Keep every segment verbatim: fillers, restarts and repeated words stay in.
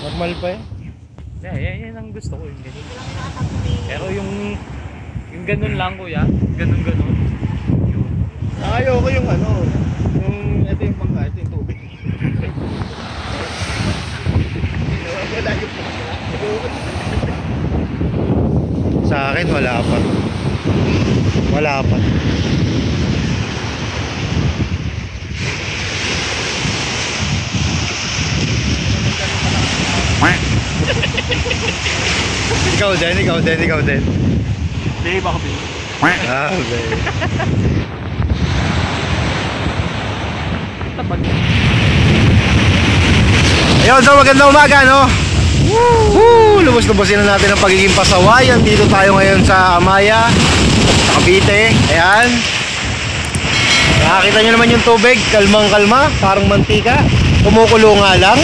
Normal pa eh. Yeah, yan, yan ang gusto ko yung ganun. Pero yung yung ganun lang kuya, ganun ganun. Ayaw ko yung ano, yung ito yung bangka, ito yung tubig. Wala yung sa akin wala pa. Wala pa. Ikaw din, ikaw din, ikaw din. Hindi, baka pili. Ah, okay. Ayun, so magandang umaga, no? Woo! Lubos-lubosin na natin ang pagiging pasawayan. Dito tayo ngayon sa Amaya, sa Cavite. Ayan. Nakakita nyo naman yung tubig, kalmang-kalma, parang mantika. Kumukulo nga lang.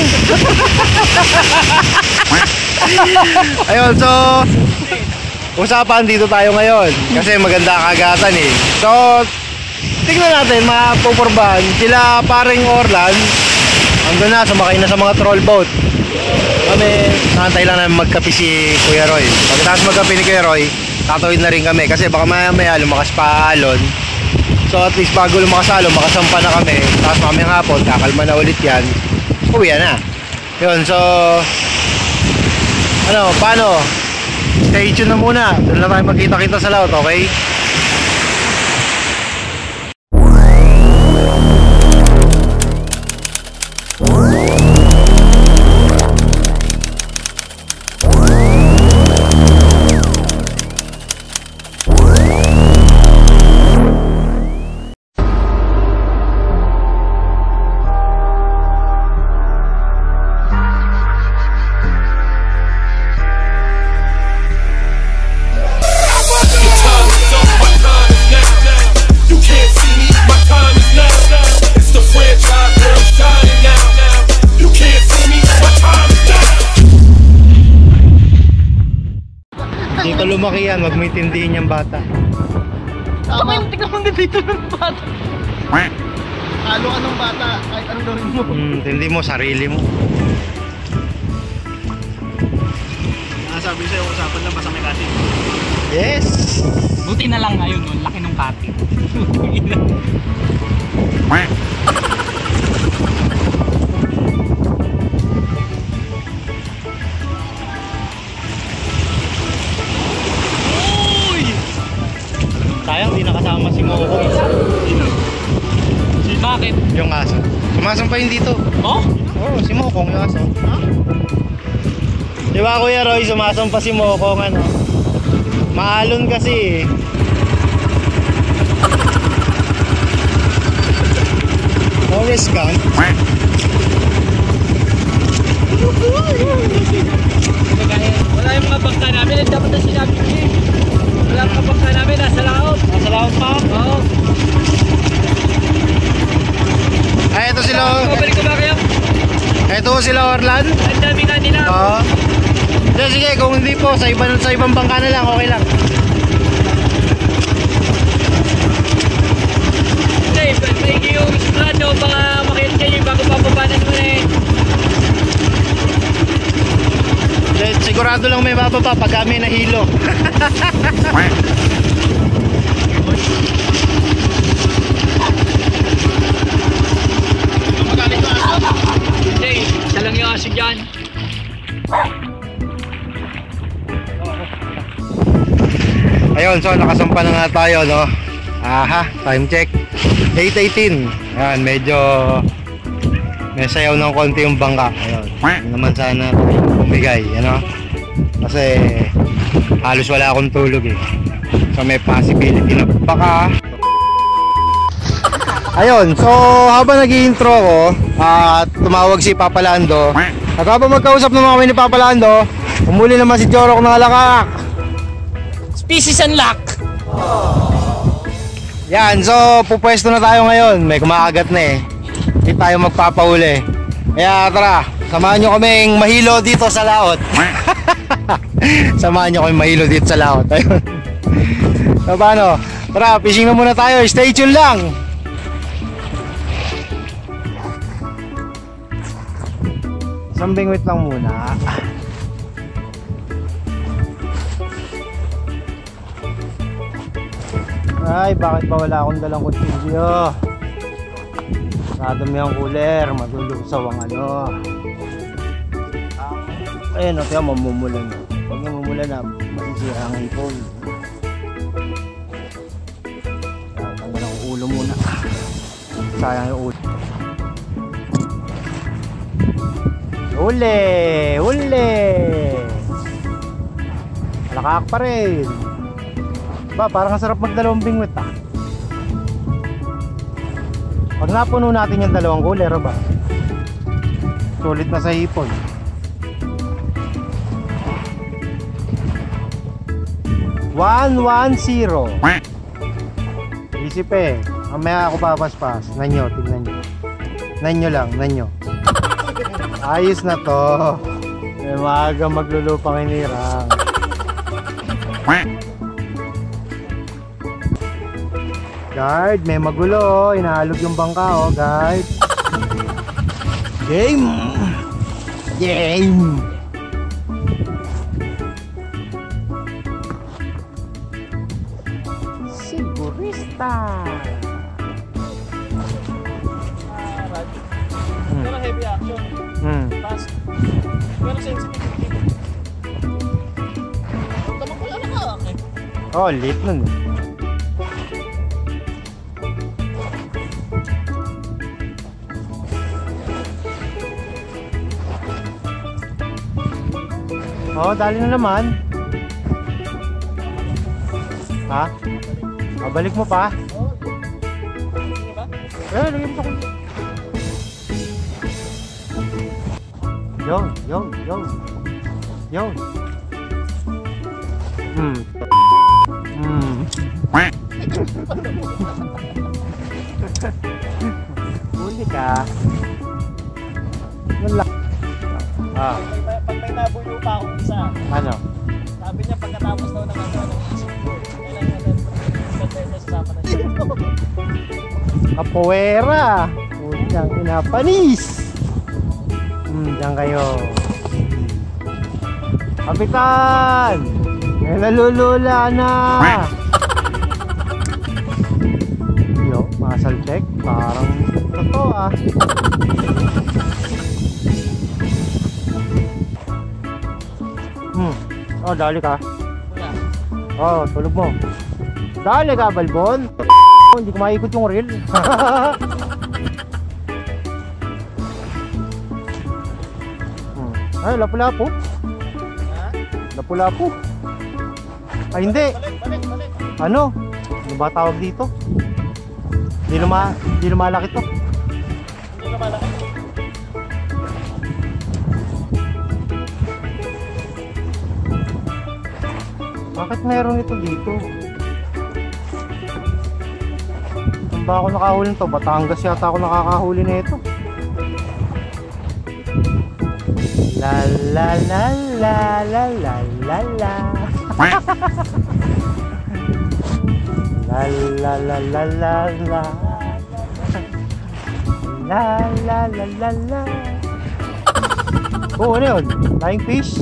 Ayun, so usapan dito tayo ngayon kasi maganda kagatan eh. So tingnan natin, mapupurbahan sila paring Orlan. Ando na, sumakay na sa mga troll boat. Kami, nakantay lang namin magkape si Kuya Roy. Pagkatapos magkape ni Kuya Roy, tatawid na rin kami kasi baka maya maya lumakas pa alon. So at least bago lumakas alon, makasampa na kami. Tapos mamayang hapon, kakalma na ulit yan. Uwi na. Yun, so ano, paano? Stay tuned na muna. Doon na tayo magkita-kita sa laut, okay? Dito lumaki yan, wag mo intindihin yung bata. Tama. Tingnan mo dito ng bata. Halo ka ng bata, kahit ano gawin mo. Hmm, hindi mo, sarili mo. Sabi sa'yo, usapan lang basta may katin. Yes! Buti na lang ngayon, no? Laki ng katin. Sayang, di nakasama si Moko. Sino? Si bakit? Yung aso. Sumasang pa yun dito. Oh? Oo, oh, si Mokong yung aso. Ha? Di ba Kuya Roy, sumasang pa si Mokong ano? Maalon kasi eh. Always gone. Wala yung mga bangka namin, ang dapat na sinabi ko eh. Wala yung mga bangka namin, nasa laot. Nasa laot pa? Oo. Ay, ito sila. Pabalik ko ba kayo? Ito sila Orlan. Ang dami nga nila. Oo. Sige, sige, kung hindi po, sa ibang, sa ibang bangka na lang, okay lang. Hindi, paligid yung strado, baka makita kayo bago papabanan mo na eh. Sigurado lang may bababa pag kami nahilo. Hindi, isa lang yung aso dyan. Ayun, so nakasampa na nga tayo, no? Aha, time check eight eighteen. Ayan, medyo may sayaw ng konti yung bangka. Ayun, hindi naman sana bumigay, ano? Kasi halos wala akong tulog eh. So may possibility na baka. Ayun, so habang nag-i-intro ako at tumawag si Papa Lando, at habang magkausap naman kami ni Papa Lando, umuli naman si Jorok ng alakak. Species unlock! Yan, so pupwesto na tayo ngayon. May kumakagat na eh. Hindi tayo magpapauli. Kaya tara, samahan nyo kaming mahilo dito sa laot. Samahan nyo kaming mahilo dito sa laot. Ayun. So paano? Tara, fishing na muna tayo. Stay tuned lang. Isang bingwit lang muna. Ay, bakit ba wala akong dalang kutsilyo? Nadami ang cooler, maglulusaw ang ano. Ayun, o, tiyan, mamumulan na. Pag mamumulan na, masisira ang hipon. Tanggal ang ulo muna. Sayang yung ulo. Huli! Huli! Malakak pa rin. Ba, parang sarap magdalawang bingwit ah. Pag napuno natin yung dalawang cooler ba, sulit na sa hipon. One, one, zero. Isip eh. Mamaya ako papaspas. Nanyo, tignan nyo. Nanyo lang, nanyo. Ayos na to. May maaga maglulupang inirang. Guard, may magulo oh. Inaalog yung bangka oh, guard. Game! Game! Sigurista! Pero heavy action. Hmm. Fast. Pero sensitivity. Tama ko lang nakawak eh. Oh, lit nun. Oh, dali na naman. Ha? Oh, balik mo pa? Oo. Diba? Eh, lagyan mo sa kundi. Yon, yon, yon. Yon. Hmm. Hmm. Huli ka. Wala. Ah. Pag may, pag may nabuyo pa akong isa, Ano? sabi niya pagkatapos daw ng ano, ng isip ko, kailangan natin magkatesa sa sama na siya. Kapuwera. Udyang inapanis. Hmm, diyan kayo. Kapitan! May nalulula na. Yo, mga saltek. Parang totoo ah. Hmm. Oh, dali ka. Wala. Oh, tulog mo. Dali ka, Balbon. Hindi ko maikot yung reel. Hmm. Ay, lapu-lapu. Ha? Lapu-lapu. Ay, hindi. Balik, balik, balik. Ano? Ano ba tawag dito? Hindi luma, hindi lumalaki to. Hindi ka malaki. Bakit mayroon ito dito? Saan ba ako nakahuli nito? Batangas yata ako nakakahuli na ito. La la la la la la la la. La la la la la la. La la la la la. Oh, ano yun? Flying fish?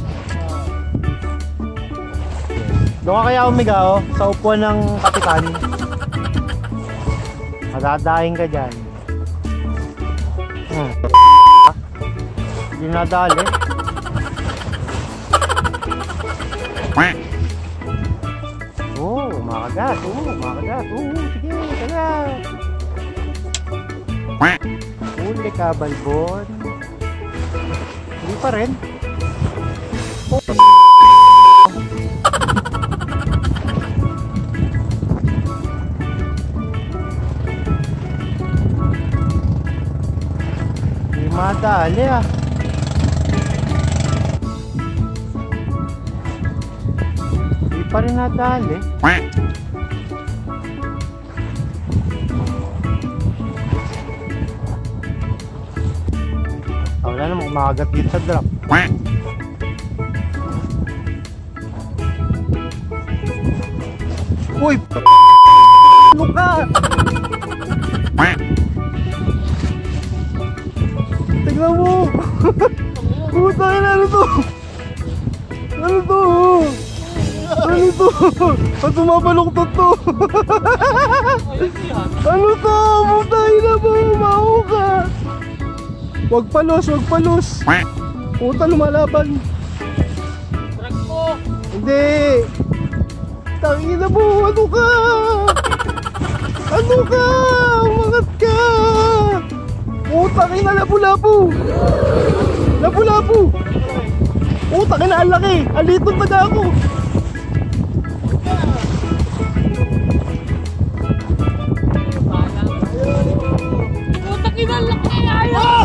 Doon ka kaya umiga oh, sa upuan ng kapitan. Madadaing ka dyan. Hmm. Hindi nadali. Oo, oh, makagat. Oo, oh, makagat. Oo, oh, sige, kaya. Huli ka, Balbon. Hindi pa rin. Oh. Madali ah. Hindi pa rin nadali. Ah, wala namang makagat dito sa drop. Uy! Ano ka? Tignan mo! Puta na, ano to? Ano to? Ano to? At sumabaluktot to. Ano to? Puta na mo, maho ka. Wag palos, wag palos. Puta, lumalaban. Trag mo. Hindi. Tangina mo, ano ka? Ano ka? Umangat ka. Puta, kina lapu-lapu. Lapu-lapu. Puta, kina ang laki. Alitong taga ako. Puta, kinalak na ayaw!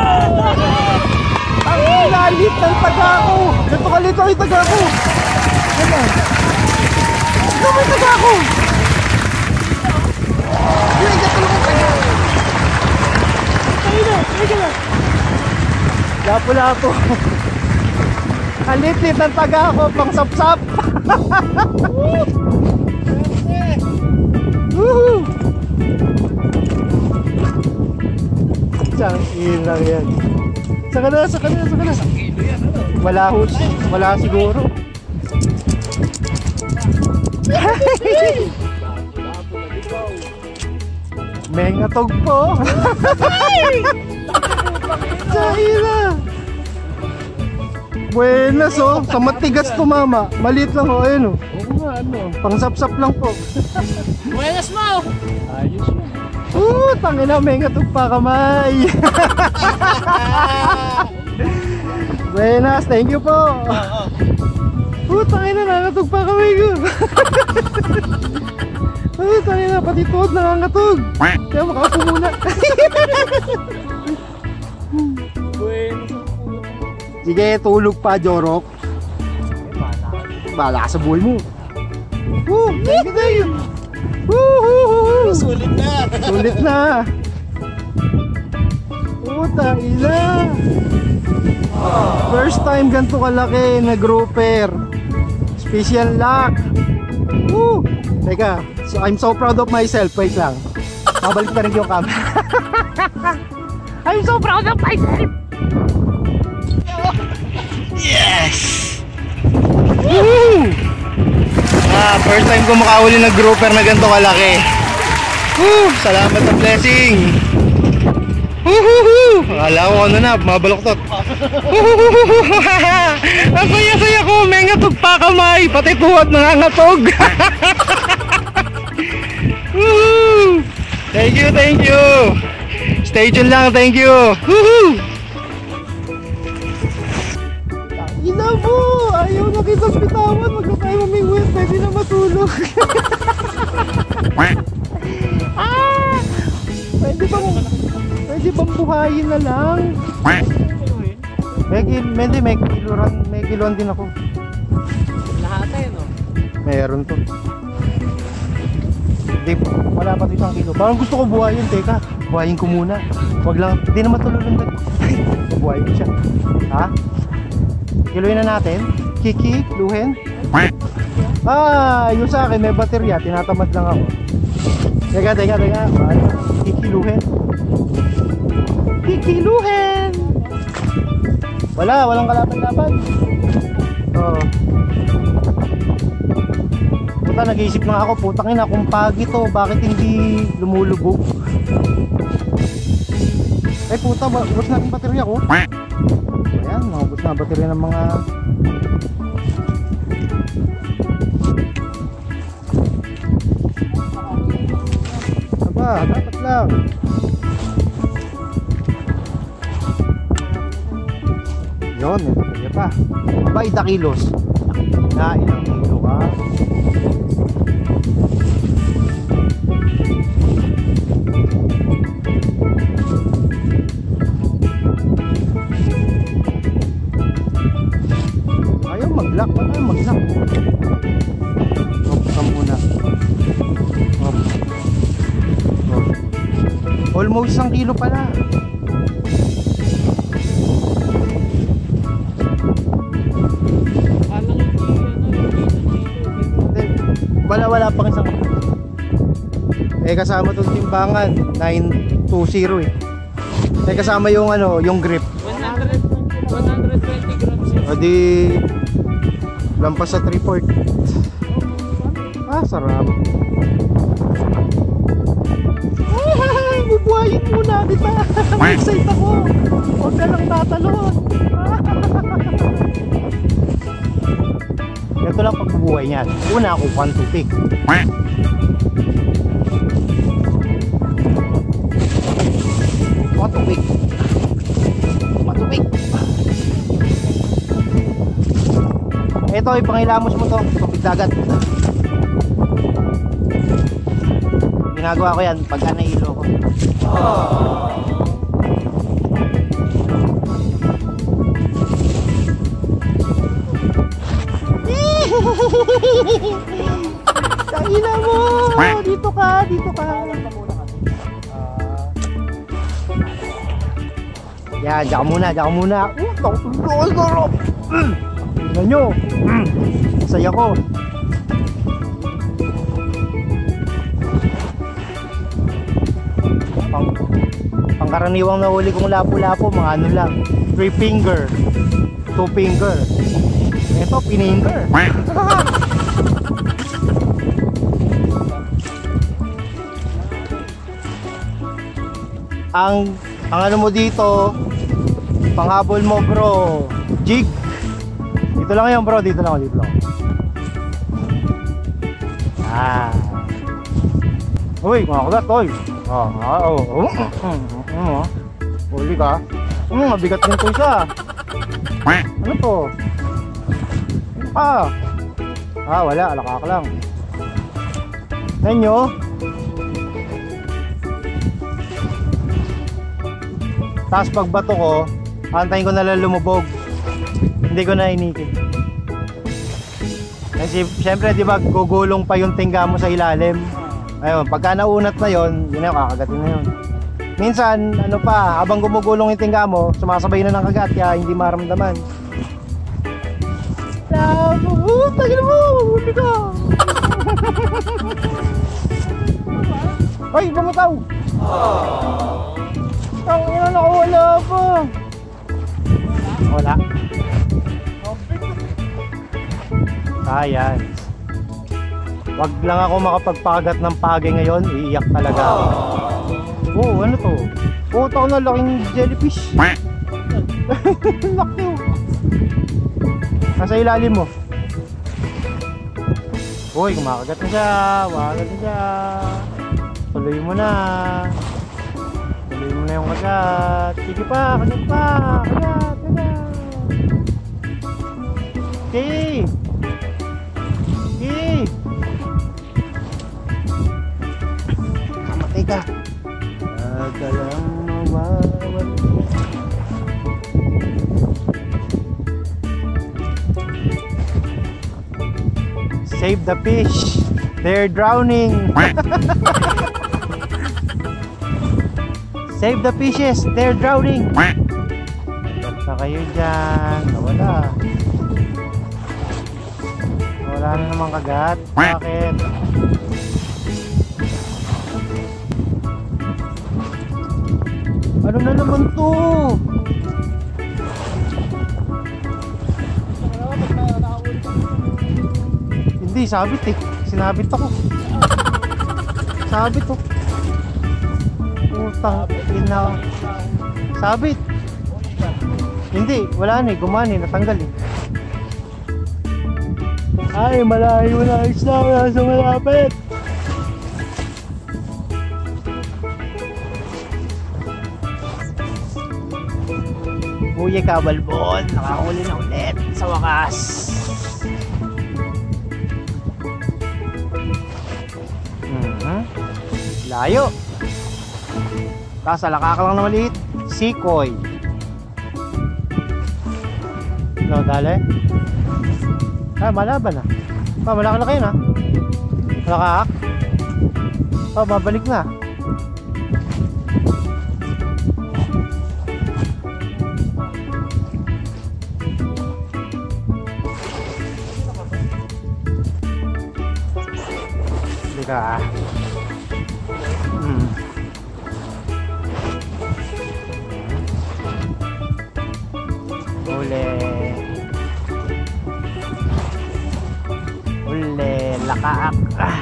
Ang lalit ng taga ako. Ganito kalito ay taga ako. Ano? Ito may taga ako. Hindi, ganito lang ang taga. Ayun na, ayun na. Lapo-lapo. Kalit-lit ng taga ako, pang sap-sap. Woohoo! Isang ilang yan. Saka na, saka na, saka na. Wala hus, wala siguro. Mengatog po. Sahila. Buenas oh, sa matigas to mama. Maliit lang oh, ayun oh. Oo nga, ano? Pang sap-sap lang po. Buenas mo! Ayos mo. Uh, tangina, mengatog pa kamay. Buenas, thank you po. Uh, tangina, nangatog pa kamay ko. Uh, tangina, pati tuhod nangangatog. Kaya makaupo muna. Buenas. Sige, tulog pa, Jorok. Bala ka sa buhay mo. Woo! Thank you, thank you. Woo! Sulit na. Sulit na. Puta, ila. First time ganito kalaki na grouper. Special luck. Woo! Teka, so I'm so proud of myself. Wait lang. Mabalik pa rin yung camera. I'm so proud of myself. Yes! Woo! Ah, first time ko makahuli ng grouper na ganito kalaki. Woo! Salamat sa blessing. Woohoo! Akala ko ano na, mabaloktot. Ang saya-saya ko, may ngatog pa kamay, pati tuhod nangangatog. Woohoo! Thank you, thank you. Stay tuned lang, thank you. Woohoo! Ina mo! Ayaw na kitang bitawan. Wag na tayo mamingwit. Pwede na matulog. Ah! Pwede bang... Pwede bang buhayin na lang? May kil... Hindi, may kiluran. May kiluan din ako. Lahat eh, no? Meron to. Hindi po. Wala pa isang kilo. Parang gusto ko buhayin. Teka. Buhayin ko muna. Wag lang. Hindi na matulungan. Buhayin ko siya. Ha? Kiluin na natin. Kiki, luhin. Ah, yung sa akin may baterya. Tinatamad lang ako. Teka, teka, teka. Kiki, luhin. Kiki, luhin. Wala, walang kalaban-laban. Oo. Puta, nag-iisip na ako. Putang ina, kung pagi to, bakit hindi lumulubog? Ay puta, ubos natin baterya ko. Ayan, naubos na baterya ng mga aba, dapat lang. Yun, may baterya pa. Aba, ita kilos. Na ilang kilo ka? Mag-lock, wala mag-lock. Off ka muna. Off. Off. Almost isang kilo pala. Wala, wala pang isang kilo. Eh kasama itong timbangan nine twenty eh. Eh kasama yung ano, yung grip. one hundred, one hundred O di lampas sa three port. Ah, sarap. Ay, bubuhayin muna kita. Excited ako. Huwag ka lang tatalon. Ito lang pagbubuhay niyan. Una ako, one to pick. One to pick. One to pick. Ito, ipangilamos mo to. Tubig dagat. Ginagawa ko yan pagka nailo ko. Kaila mo! Dito ka, dito ka. Yan, dyan ka muna, dyan ka muna. Tignan nyo. Masaya ko. Pang, pangkaraniwang nahuli kong lapo-lapo, mga ano lang. Three finger, two finger. Ito, pininger. ang ang ano mo dito, panghabol mo bro, jig. Dito lang yan bro, dito lang, dito lang. Ah. Uy, kumakagat, oy. Oh, oh, oh. Oh. Huli ka. Hmm, mabigat din to isa. Ano to? Ah. Ah, wala, alakak lang. Tignan nyo. Tapos pagbato ko, antayin ko na lang lumubog. Hindi ko na inikit. Kasi syempre di ba gugulong pa yung tingga mo sa ilalim. Ayun, pagka naunat na yon, yun na, kakagatin na yun. Minsan, ano pa, habang gumugulong yung tingga mo, sumasabay na ng kagat, kaya hindi maramdaman. Uh, tagal mo, huli ka. Ay, bumitaw. Ang ina, nakawala pa. Wala. Ayan. Wag lang ako makapagpagat ng pagi ngayon, iiyak talaga ako. Oh, ano to? Oh, tao na laking jellyfish. Laki oh. Nasa ilalim mo. Uy, kumakagat na siya. Kumakagat na siya. Tuloy mo na. Tuloy mo na yung kagat. Sige pa, kagat pa. Kagat, kagat. Okay. Okay. Kamatay ka. Agalang mawawal. Save the fish. They're drowning. Save the fishes. They're drowning. Basta kayo dyan. Nawala. Nawala na naman kagat. Bakit? Ano na naman to? Hindi, sabit eh. Sinabit ako. Sabit oh. Utang ina. Sabit. Hindi, wala na eh. Gumani, natanggal eh. Ay, malayo na. Isla, wala sa malapit. Uye Kabalbon, nakahuli na ulit sa wakas. Mm-hmm. Layo. Tapos alaka ka lang na maliit. Sikoy. No, dali. Ah, malaban na. Ah, malaki-laki na. Malakak. Oh, babalik na. Ka. Hmm. Uli. Taak. Ah.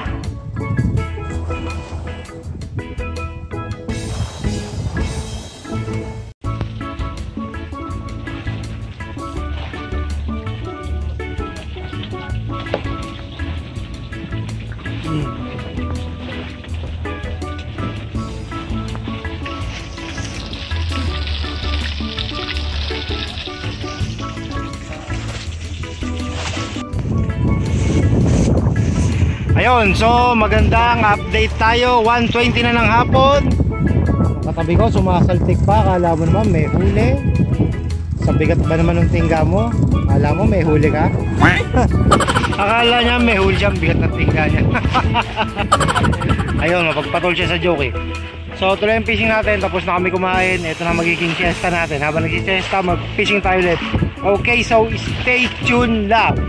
Ayun, so magandang update tayo. one twenty na ng hapon. Katabi ko, sumasaltik pa. Akala mo naman may huli. Sa bigat ba naman ng tingga mo? Akala mo may huli ka? Akala niya may huli siya. Bigat ng tingga niya. Ayun, mapagpatol siya sa joke eh. So tuloy yung fishing natin. Tapos na kami kumain. Ito na magiging siesta natin. Habang nag-siesta, mag-fishing tayo ulit. Okay, so stay tuned lang.